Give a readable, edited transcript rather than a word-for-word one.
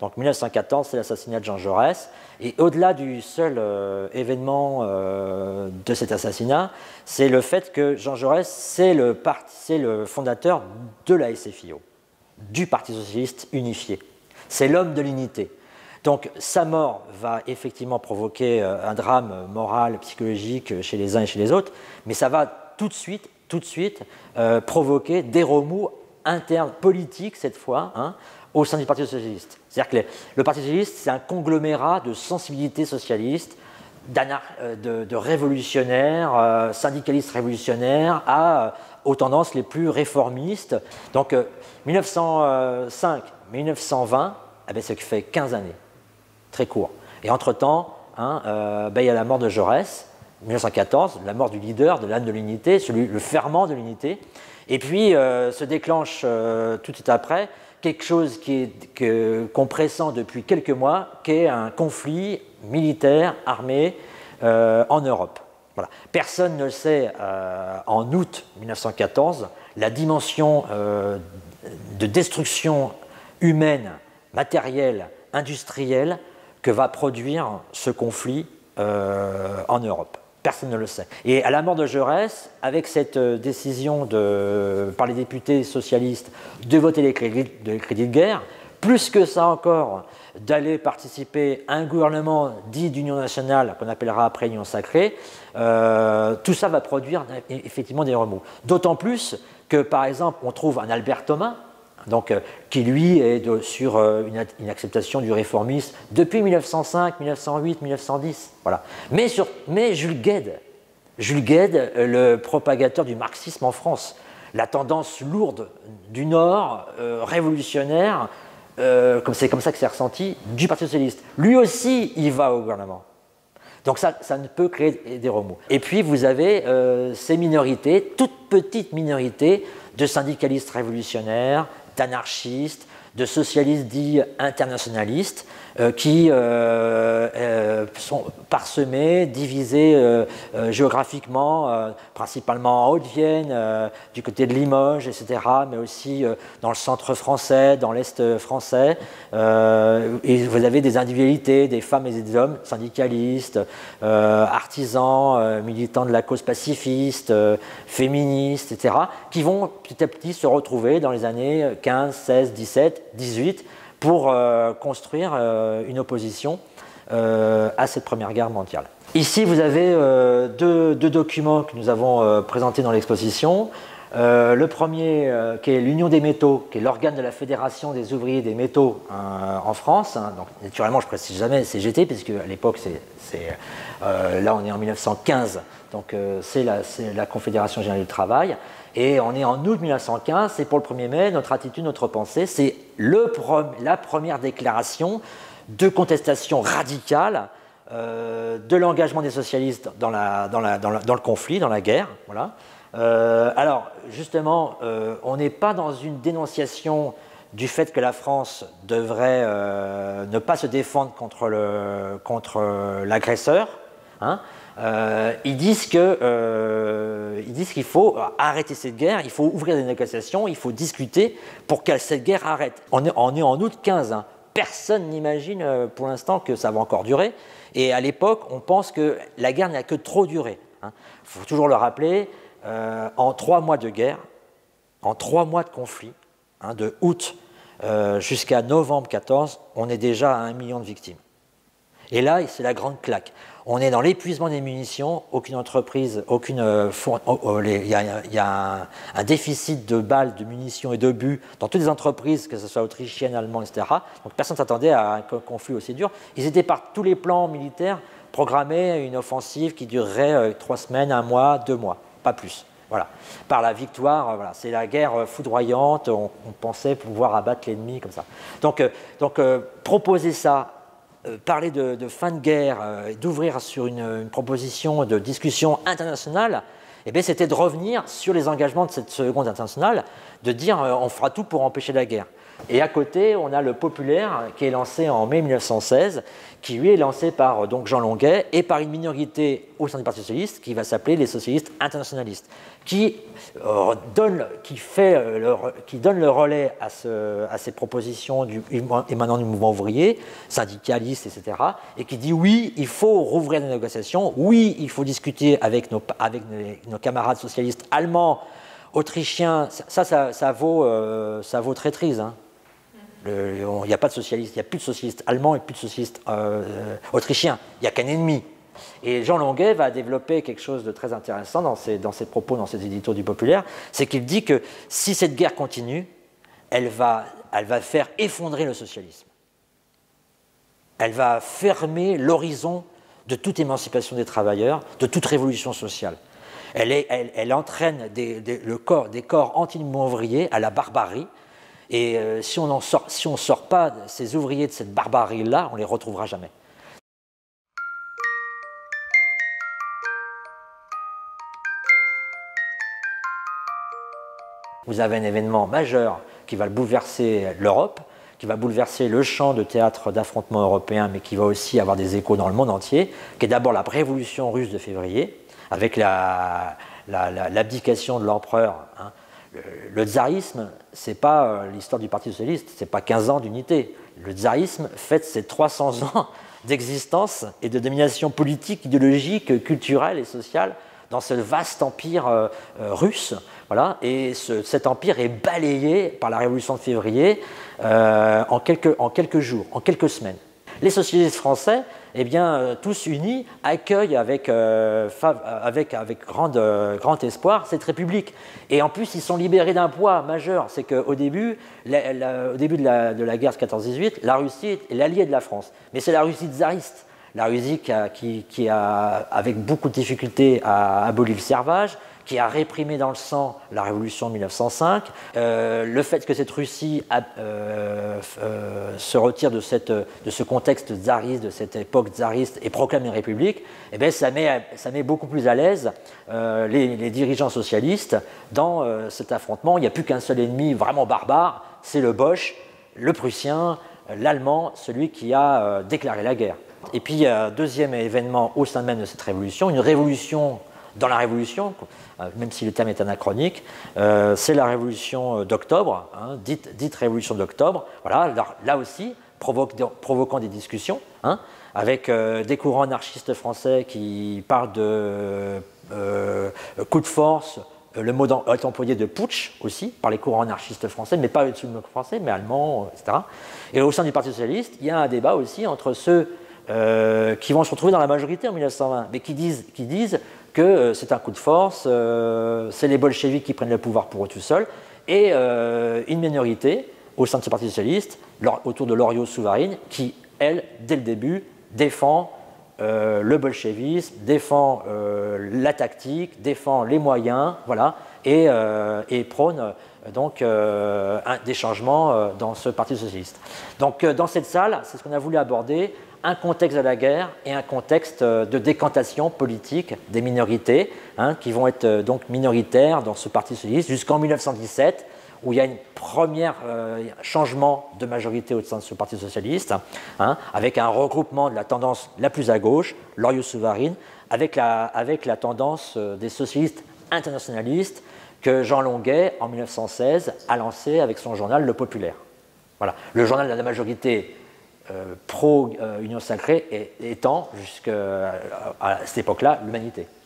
Donc 1914, c'est l'assassinat de Jean Jaurès. Et au-delà du seul événement de cet assassinat, c'est le fait que Jean Jaurès, c'est le fondateur de la SFIO, du Parti socialiste unifié. C'est l'homme de l'unité. Donc sa mort va effectivement provoquer un drame moral, psychologique chez les uns et chez les autres, mais ça va tout de suite provoquer des remous internes, politiques cette fois, hein, au sein du Parti socialiste. C'est-à-dire que le Parti socialiste, c'est un conglomérat de sensibilités socialistes, de révolutionnaires, syndicalistes révolutionnaires, aux tendances les plus réformistes. Donc 1905-1920, eh bien, ça fait 15 années, très court. Et entre-temps, hein, il y a la mort de Jaurès, 1914, la mort du leader de l'âne de l'unité, le ferment de l'unité. Et puis se déclenche tout de suite après quelque chose qu'on pressent depuis quelques mois, qui est un conflit militaire, armé, en Europe. Voilà. Personne ne le sait en août 1914, la dimension de destruction humaine, matérielle, industrielle que va produire ce conflit en Europe. Personne ne le sait. Et à la mort de Jaurès, avec cette décision par les députés socialistes de voter les crédits de guerre, plus que ça encore, d'aller participer à un gouvernement dit d'union nationale, qu'on appellera après union sacrée, tout ça va produire effectivement des remous. D'autant plus que, par exemple, on trouve un Albert Thomas, donc, qui lui est sur une acceptation du réformisme depuis 1905, 1908, 1910. Voilà. Mais Jules Guesde, le propagateur du marxisme en France, la tendance lourde du Nord, révolutionnaire, c'est comme ça que c'est ressenti, du Parti socialiste. Lui aussi, il va au gouvernement. Donc ça ne peut créer des remous. Et puis vous avez ces minorités, toutes petites minorités de syndicalistes révolutionnaires, d'anarchistes, de socialistes dits internationalistes qui sont parsemés, divisés géographiquement, principalement en Haute-Vienne, du côté de Limoges, etc., mais aussi dans le centre français, dans l'est français. Et vous avez des individualités, des femmes et des hommes, syndicalistes, artisans, militants de la cause pacifiste, féministes, etc., qui vont petit à petit se retrouver dans les années 15, 16, 17, 18, pour construire une opposition à cette Première Guerre mondiale. Ici, vous avez deux documents que nous avons présentés dans l'exposition. Le premier, qui est l'Union des métaux, qui est l'organe de la Fédération des ouvriers des métaux en France. Donc, naturellement, je ne précise jamais CGT, puisque à l'époque, là, on est en 1915, donc c'est la Confédération générale du travail. Et on est en août 1915, et pour le 1er mai, notre attitude, notre pensée, c'est la première déclaration de contestation radicale de l'engagement des socialistes dans le conflit, dans la guerre. Voilà. Alors, justement, on n'est pas dans une dénonciation du fait que la France devrait ne pas se défendre contre l'agresseur. Hein. Ils disent qu'il faut arrêter cette guerre, il faut ouvrir des négociations, il faut discuter pour que cette guerre arrête. On est en août 15, hein. Personne n'imagine pour l'instant que ça va encore durer. Et à l'époque, on pense que la guerre n'a que trop duré. Il faut toujours le rappeler, en 3 mois de guerre, en 3 mois de conflit, de août jusqu'à novembre 14, on est déjà à 1 million de victimes. Et là, c'est la grande claque. On est dans l'épuisement des munitions, aucune entreprise, il y a un déficit de balles, de munitions et d'obus dans toutes les entreprises, que ce soit autrichiennes, allemandes, etc. Donc personne ne s'attendait à un conflit aussi dur. Ils étaient par tous les plans militaires programmés une offensive qui durerait 3 semaines, 1 mois, 2 mois, pas plus. Voilà. Par la victoire, voilà. C'est la guerre foudroyante, on pensait pouvoir abattre l'ennemi comme ça. Donc proposer ça, parler de fin de guerre, d'ouvrir sur une proposition de discussion internationale, eh bien, c'était de revenir sur les engagements de cette Seconde Internationale, de dire on fera tout pour empêcher la guerre. Et à côté, on a le Populaire qui est lancé en mai 1916, qui lui est lancé par donc Jean Longuet et par une minorité au sein du Parti socialiste qui va s'appeler les socialistes internationalistes, qui donne le relais à ces propositions émanant du mouvement ouvrier, syndicaliste, etc., et qui dit oui, il faut rouvrir les négociations, oui, il faut discuter avec nos camarades socialistes allemands, autrichiens, ça vaut traîtrise, hein. Il n'y a pas de socialistes, il n'y a plus de socialistes allemands et plus de socialistes autrichiens. Il n'y a qu'un ennemi. Et Jean Longuet va développer quelque chose de très intéressant dans ses propos, dans ses éditos du Populaire, c'est qu'il dit que si cette guerre continue, elle va faire effondrer le socialisme. Elle va fermer l'horizon de toute émancipation des travailleurs, de toute révolution sociale. Elle entraîne des corps anti-mouvement ouvrier à la barbarie. Et si on ne sort pas ces ouvriers de cette barbarie-là, on ne les retrouvera jamais. Vous avez un événement majeur qui va bouleverser l'Europe, qui va bouleverser le champ de théâtre d'affrontement européen, mais qui va aussi avoir des échos dans le monde entier, qui est d'abord la révolution russe de février, avec l'abdication de l'empereur, hein. Le tsarisme, ce n'est pas l'histoire du Parti socialiste, ce n'est pas 15 ans d'unité. Le tsarisme fête ses 300 ans d'existence et de domination politique, idéologique, culturelle et sociale dans ce vaste empire russe. Voilà. Et cet empire est balayé par la révolution de février en quelques jours, en quelques semaines. Les socialistes français, eh bien, tous unis, accueillent avec grand espoir cette République. Et en plus, ils sont libérés d'un poids majeur. C'est qu'au début, de la guerre de 14-18, la Russie est l'allié de la France. Mais c'est la Russie tsariste. La Russie qui a, avec beaucoup de difficultés, a aboli le servage, qui a réprimé dans le sang la révolution de 1905. Le fait que cette Russie se retire de ce contexte tsariste, de cette époque tsariste, et proclame une république, eh bien, ça met beaucoup plus à l'aise les dirigeants socialistes dans cet affrontement. Il n'y a plus qu'un seul ennemi vraiment barbare, c'est le Boche, le Prussien, l'Allemand, celui qui a déclaré la guerre. Et puis, deuxième événement au sein même de cette révolution, une révolution dans la révolution, même si le terme est anachronique, c'est la révolution d'octobre, hein, dite révolution d'octobre. Voilà, là aussi, provoquant des discussions, hein, avec des courants anarchistes français qui parlent de coup de force. Le mot est employé de putsch aussi par les courants anarchistes français, mais pas sous le mot français, mais allemand, etc. Et au sein du Parti socialiste, il y a un débat aussi entre ceux qui vont se retrouver dans la majorité en 1920, mais qui disent que c'est un coup de force, c'est les bolcheviks qui prennent le pouvoir pour eux tout seuls, et une minorité au sein de ce Parti socialiste, autour de Loriot-Souvarine, qui, elle, dès le début, défend le bolchevisme, défend la tactique, défend les moyens, voilà, et prône donc des changements dans ce Parti socialiste. Donc dans cette salle, c'est ce qu'on a voulu aborder, un contexte de la guerre et un contexte de décantation politique des minorités, hein, qui vont être donc minoritaires dans ce Parti socialiste jusqu'en 1917, où il y a un premier changement de majorité au sein de ce Parti socialiste, hein, avec un regroupement de la tendance la plus à gauche, Loriot-Souvarine, avec la tendance des socialistes internationalistes que Jean Longuet, en 1916, a lancé avec son journal Le Populaire. Voilà. Le journal de la majorité pro-Union sacrée étant, jusqu'à cette époque-là, l'Humanité.